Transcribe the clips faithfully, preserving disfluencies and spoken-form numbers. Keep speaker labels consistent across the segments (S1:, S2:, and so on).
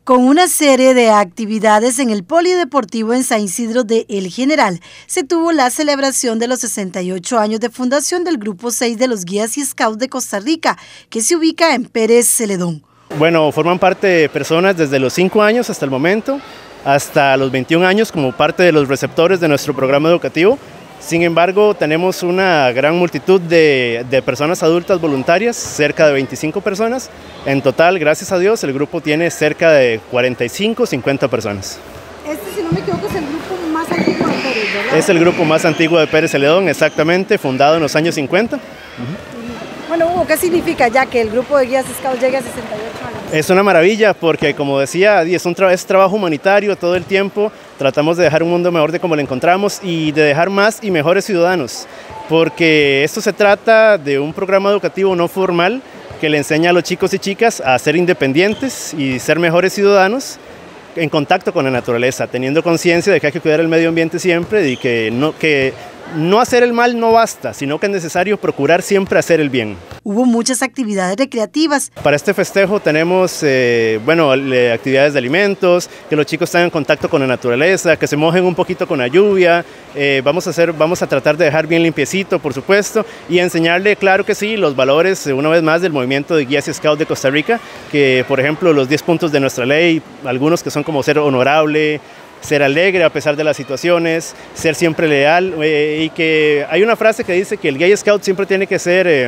S1: Con una serie de actividades en el Polideportivo en San Isidro de El General, se tuvo la celebración de los sesenta y ocho años de fundación del Grupo seis de los Guías y Scouts de Costa Rica, que se ubica en Pérez Celedón.
S2: Bueno, forman parte personas desde los cinco años hasta el momento, hasta los veintiún años como parte de los receptores de nuestro programa educativo. Sin embargo, tenemos una gran multitud de, de personas adultas voluntarias, cerca de veinticinco personas. En total, gracias a Dios, el grupo tiene cerca de cuarenta y cinco, cincuenta personas.
S1: Este, si no me equivoco, es el grupo más antiguo de Pérez, ¿verdad?
S2: Es el grupo más antiguo de Pérez Celedón, exactamente, fundado en los años cincuenta. Uh-huh.
S1: Bueno, Hugo, ¿qué significa ya que el grupo de Guías Scouts llegue a sesenta y ocho años?
S2: Es una maravilla porque, como decía, es un tra es trabajo humanitario todo el tiempo. Tratamos de dejar un mundo mejor de como lo encontramos y de dejar más y mejores ciudadanos, porque esto se trata de un programa educativo no formal que le enseña a los chicos y chicas a ser independientes y ser mejores ciudadanos en contacto con la naturaleza, teniendo conciencia de que hay que cuidar el medio ambiente siempre y que no, que no hacer el mal no basta, sino que es necesario procurar siempre hacer el bien.
S1: Hubo muchas actividades recreativas.
S2: Para este festejo tenemos eh, bueno, le, actividades de alimentos, que los chicos estén en contacto con la naturaleza, que se mojen un poquito con la lluvia. Eh, vamos, a hacer, vamos a tratar de dejar bien limpiecito, por supuesto, y enseñarle, claro que sí, los valores, una vez más, del movimiento de Guías y Scouts de Costa Rica, que por ejemplo los diez puntos de nuestra ley, algunos que son como ser honorable, ser alegre a pesar de las situaciones, ser siempre leal, eh, y que hay una frase que dice que el Guía Scout siempre tiene que ser, eh,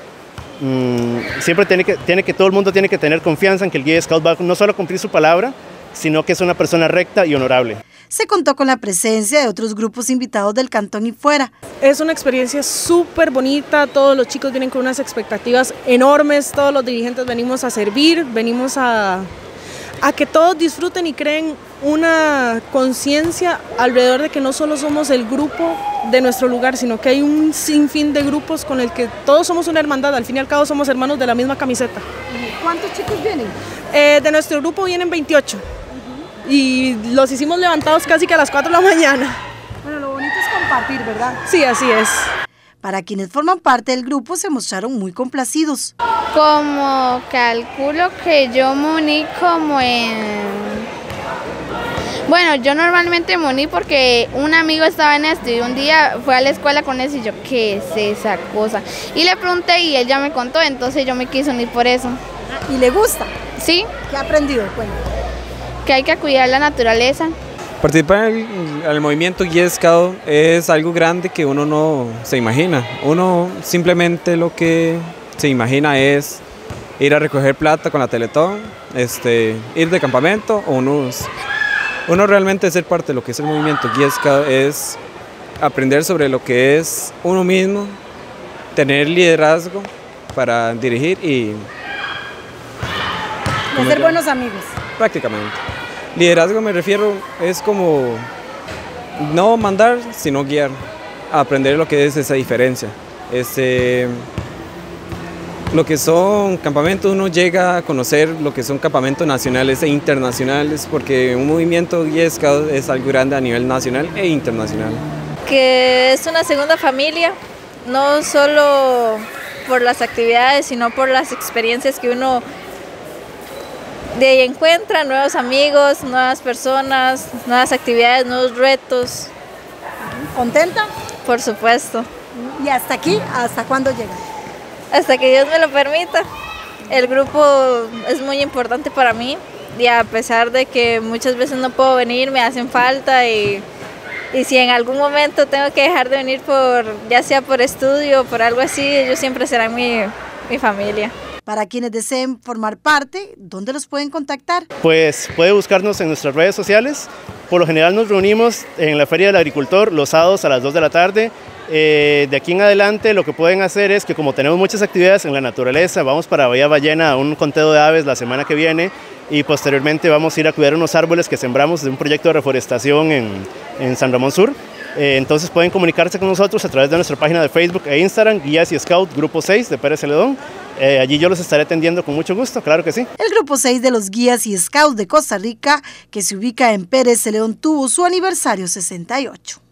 S2: mmm, siempre tiene que, tiene que, todo el mundo tiene que tener confianza en que el Guía Scout va no solo a cumplir su palabra, sino que es una persona recta y honorable.
S1: Se contó con la presencia de otros grupos invitados del cantón y fuera.
S3: Es una experiencia súper bonita, todos los chicos vienen con unas expectativas enormes, todos los dirigentes venimos a servir, venimos a... a que todos disfruten y creen una conciencia alrededor de que no solo somos el grupo de nuestro lugar, sino que hay un sinfín de grupos con el que todos somos una hermandad, al fin y al cabo somos hermanos de la misma camiseta.
S1: ¿Cuántos chicos vienen?
S3: Eh, de nuestro grupo vienen veintiocho, uh-huh. Y los hicimos levantados casi que a las cuatro de la mañana.
S1: Bueno, lo bonito es compartir, ¿verdad?
S3: Sí, así es.
S1: Para quienes forman parte del grupo se mostraron muy complacidos.
S4: Como calculo que yo moní como en... Bueno, yo normalmente moní porque un amigo estaba en esto y un día fue a la escuela con eso y yo, ¿qué es esa cosa? Y le pregunté y él ya me contó, entonces yo me quise unir por eso.
S1: ¿Y le gusta?
S4: Sí.
S1: ¿Qué ha aprendido? Bueno.
S4: Que hay que cuidar la naturaleza.
S5: Participar en el, en el movimiento Guía Scout es algo grande que uno no se imagina. Uno simplemente lo que se imagina es ir a recoger plata con la Teletón, este, ir de campamento o unos... Uno realmente ser parte de lo que es el movimiento Guía Scout es aprender sobre lo que es uno mismo, tener liderazgo para dirigir y...
S1: Hacer buenos amigos.
S5: Prácticamente. Liderazgo me refiero, es como no mandar, sino guiar, a aprender lo que es esa diferencia. Este, lo que son campamentos, uno llega a conocer lo que son campamentos nacionales e internacionales, porque un movimiento Guía Scout es algo grande a nivel nacional e internacional.
S6: Que es una segunda familia, no solo por las actividades, sino por las experiencias que uno de ahí encuentra, nuevos amigos, nuevas personas, nuevas actividades, nuevos retos.
S1: ¿Contenta?
S6: Por supuesto.
S1: ¿Y hasta aquí? ¿Hasta cuándo llega?
S6: Hasta que Dios me lo permita. El grupo es muy importante para mí y a pesar de que muchas veces no puedo venir, me hacen falta y, y si en algún momento tengo que dejar de venir, por, ya sea por estudio o por algo así, ellos siempre serán mi, mi familia.
S1: Para quienes deseen formar parte, ¿dónde los pueden contactar?
S2: Pues puede buscarnos en nuestras redes sociales. Por lo general nos reunimos en la Feria del Agricultor los sábados a las dos de la tarde. Eh, de aquí en adelante lo que pueden hacer es que, como tenemos muchas actividades en la naturaleza, vamos para Bahía Ballena a un conteo de aves la semana que viene y posteriormente vamos a ir a cuidar unos árboles que sembramos de un proyecto de reforestación en, en San Ramón Sur. Eh, entonces pueden comunicarse con nosotros a través de nuestra página de Facebook e Instagram, Guías y Scout Grupo seis de Pérez Celedón. Eh, allí yo los estaré atendiendo con mucho gusto, claro que sí.
S1: El Grupo seis de los Guías y Scouts de Costa Rica, que se ubica en Pérez Celedón, tuvo su aniversario sesenta y ocho.